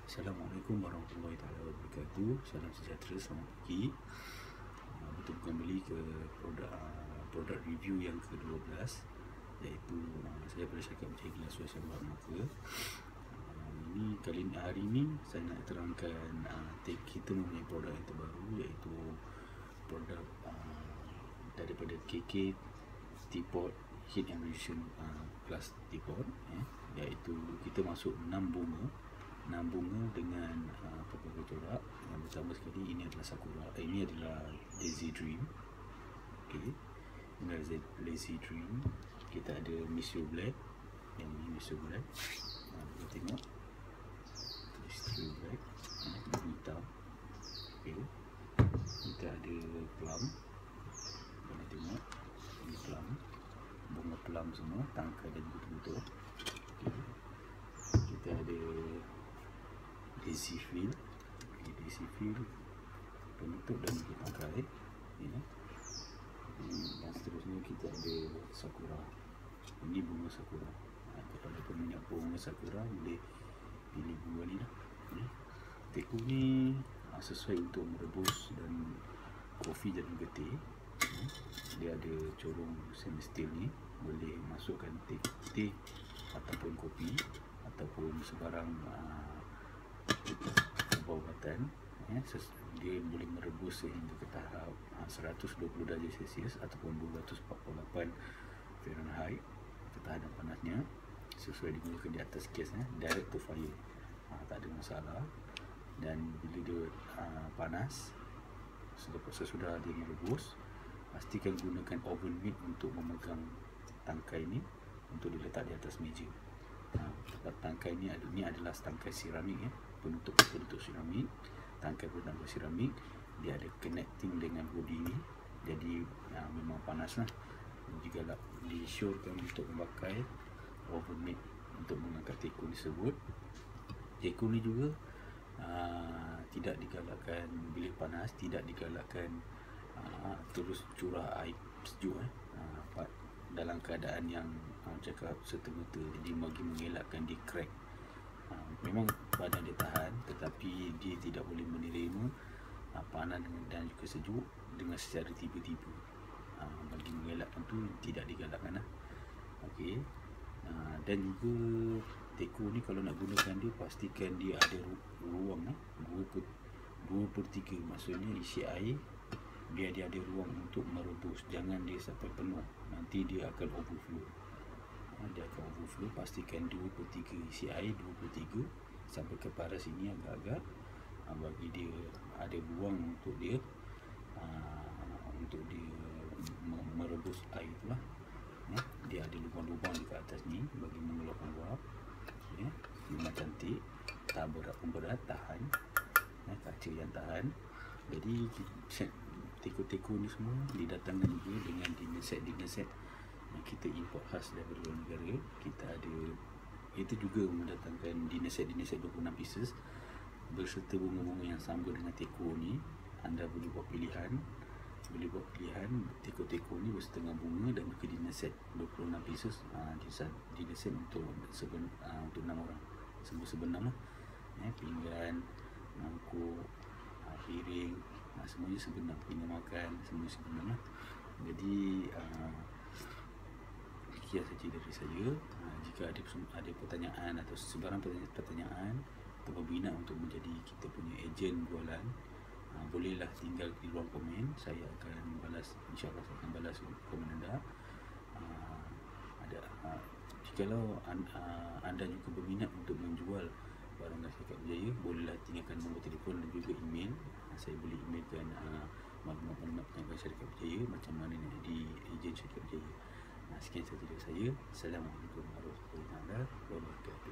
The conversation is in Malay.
Assalamualaikum warahmatullahi wabarakatuh. Salam sejahtera, selamat pagi. Bertemu kembali ke produk review yang ke-12, iaitu saya Bersyakap Jaya Gelas Wajah Maka. Hari ini saya nak terangkan kita mempunyai produk yang terbaru, iaitu produk daripada KK Teapot Heat Emulsion Plus Teapot, iaitu kita masuk 6 bunga dengan pelbagai corak. Yang pertama sekali, ini adalah Sakura, ini adalah Lazy Dream. Okey, ini adalah Lazy Dream. Kita ada Monsieur Black, yang ini Monsieur Black. Kita tengok Monsieur Black, hitam. Okey, kita ada Plum. Kita tengok ini Plum, bunga plum semua, tangkai dan betul-betul. Okay. Kita ada Daisy Field. Daisy Field penutup dan tangkai, dan seterusnya kita ada Sakura. Ini bunga Sakura. Kepada peminat bunga Sakura, boleh pilih bunga ni lah. Teku ni sesuai untuk merebus dan kopi dan getih. Dia ada corong stainless steel ni, boleh masukkan teh ataupun kopi ataupun sebarang ubat-ubatan. Dia boleh merebus sehingga ke tahap 120 darjah Celsius ataupun 248 Fahrenheit ketahanan panasnya, sesuai digunakan di atas kes, direct to fire, tak ada masalah. Dan bila dia panas, sesudah dia merebus, pastikan gunakan oven mitt untuk memegang tangkai ni untuk diletak di atas meja. Tangkai ni adalah tangkai seramik, penutup seramik. Tangkai seramik, dia ada connecting dengan body ni, jadi memang panas lah. Jika disyorkan untuk memakai oven mitt untuk mengangkat teku tersebut. Teku ni juga tidak digalakkan bilik panas, tidak digalakkan terus curah air sejuk dalam keadaan yang cakap serta-merta, jadi bagi mengelakkan di crack. Memang badan dia tahan, tetapi dia tidak boleh menerima panas dan juga sejuk dengan secara tiba-tiba. Bagi mengelakkan tu tidak digalakkan lah. Okey. Dan juga teku ni kalau nak gunakan dia, pastikan dia ada ruang 2/3, maksudnya isi air biar dia ada ruang untuk merebus, jangan dia sampai penuh, nanti dia akan overflow. Pastikan 2/3 isi air, 2/3 sampai ke paras sini agak-agak, bagi dia ada ruang untuk dia merebus air tu lah. Dia ada lubang-lubang dekat atas ni bagi mengeluarkan uap. Memang cantik, tak berat, tahan, kaca yang tahan. Jadi teku-teku ni semua didatangkan juga dengan dinner set yang kita import khas daripada luar negara. Kita juga mendatangkan dinner set 26 pieces berserta bunga-bunga yang sama dengan teku ni. Anda boleh buat pilihan teku-teku ni bersetengah bunga dan juga dinner set 26 pieces. Dinner set untuk 6 orang, semua sebenam lah. Pinggan, mangkuk, piring, semuanya sebenam. Pinggan makan, semua sebenam lah. Jadi sekian saja dari saya. Jika ada pertanyaan atau sebarang pertanyaan atau berminat untuk menjadi kita punya ejen jualan, bolehlah tinggal di ruang komen. Saya akan balas, insyaAllah saya akan balas komen anda. Jikalau anda juga berminat untuk menjual barang Syarikat Berjaya, bolehlah tinggalkan nombor telefon dan juga email. Saya boleh emailkan maklumat-maklumat tentang Syarikat Berjaya, macam mana nak jadi ejen Syarikat Berjaya. Sekian sahaja dari saya. Assalamualaikum warahmatullahi wabarakatuh.